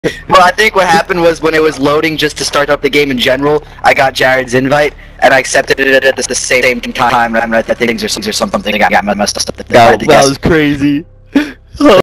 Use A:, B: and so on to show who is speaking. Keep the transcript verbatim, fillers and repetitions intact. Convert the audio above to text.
A: Well, I think what happened was when it was loading just to start up the game in general, I got Jared's invite and I accepted it at the same time. And I think things or something. I got messed up.
B: That, that was crazy.